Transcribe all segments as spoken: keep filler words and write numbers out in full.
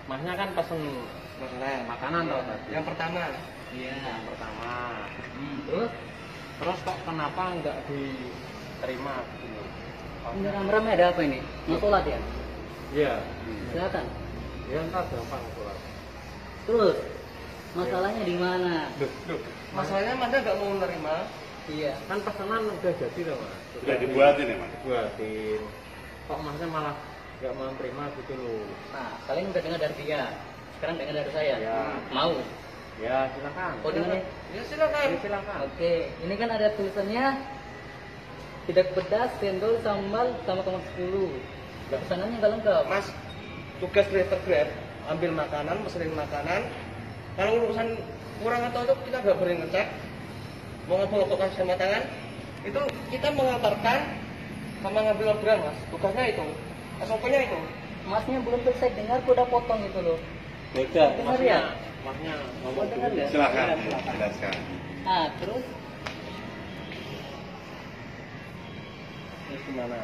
Masnya kan pesen Makanan. makanan Iya. toh tadi. Yang pertama. Iya, yang pertama. Hmm, terus Terus kok kenapa nggak diterima gitu? ini rame-rame ada apa ini? Mau sholat ya? Iya. Silakan. Ya ntar gampang sholat. Terus masalahnya di mana? Duh, duh. Masalahnya Mas nggak mau menerima. Iya. Kan pesanan udah jadi loh mas. Sudah dibuatin ya, Mas? Dibuatin. Kok masnya malah nggak mau terima gitu loh? Nah, kalian udah dengar dari dia. Sekarang dengar dari saya. Ya. Mau? Ya silakan. Oh, dengar ya? Ya silakan. Ya, silakan. Oke, ini kan ada tulisannya tidak pedas, cendol, sambal, sama tomat sepuluh. Pesanannya nggak lengkap. Mas, tugas driver Grab ambil makanan, mesenin makanan. Kalau urusan kurang atau itu kita nggak boleh ngecek. Mau ngebelokkan sama tangan, itu kita mengantarkan sama ngambil orderan mas. Tugasnya itu, S O P-nya itu. Masnya belum selesai dengar, kok udah potong itu loh. Beda. Dengar Masnya, ya? masnya Oh, ngomong dengar dulu. ya? Silakan, Iya, silakan. jelaskan. Nah, terus Terus gimana?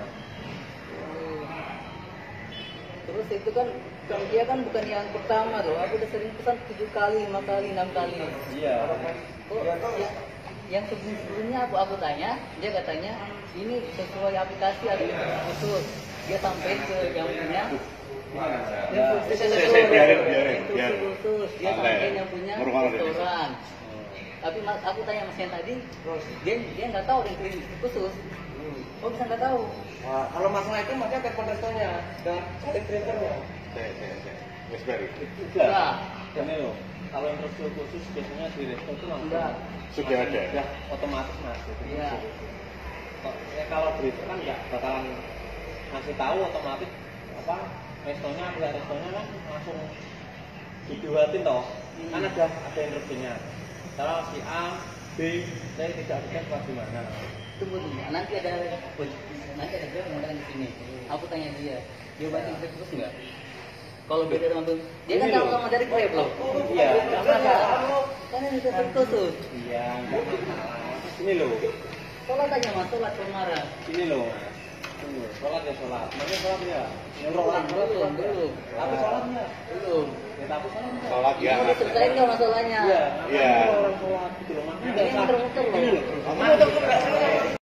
terus itu kan kan dia kan bukan yang pertama loh. Aku udah sering pesan tujuh kali, lima kali, enam kali. Iya. Oh, ya, yang sebelum sebelumnya aku aku tanya, dia katanya ini sesuai aplikasi ada khusus. Dia sampai ke yang punya. Dia khusus, Saya- saya biarin, biarin, khusus, biarin. khusus. Dia Santai. sampai yang punya Merupakan dari restoran. Tapi mas, aku tanya mas yang tadi, dia dia nggak tahu yang klinik khusus. Oh bisa nggak tahu? Nah, kalau masalah itu makanya telepon restonya dan cari drivernya. Saya, saya, saya. Wes bari. Enggak. Ini loh, kalau instruksi khusus biasanya di resto itu langsung Enggak. Sudah ada. Sudah otomatis mas. Gitu. Iya. Kok, ya, kalau di resto kan nggak bakalan ngasih tahu otomatis apa restonya pihak restonya kan langsung dibuatin toh. Kan ada ada instruksinya. Kalau si A, B, C tidak bisa kelas di mana. Tunggu dulu. Nanti ada nanti ada dia mengundang di sini. Aku tanya dia, dia baca Grab terus nggak? Kalau beda dengan tuh, dia kan Ini tahu loh. sama dari Grab loh. Iya. Nggak masalah. Kan ini Grab khusus. Iya, nggak masalah. Ini loh, Sholat aja mas, sholat marah. ini loh mas. Ini loh, sholat ya sholat. Mana sholat ya? Belum, belum, belum. Tapi sholatnya Belum. ya tapi sholatnya. Sholat ya. Mau diselesain nggak masalahnya? Iya. Iya. Orang sholat gitu loh mas. Ini muter-muter loh. Ini loh. Kamu udah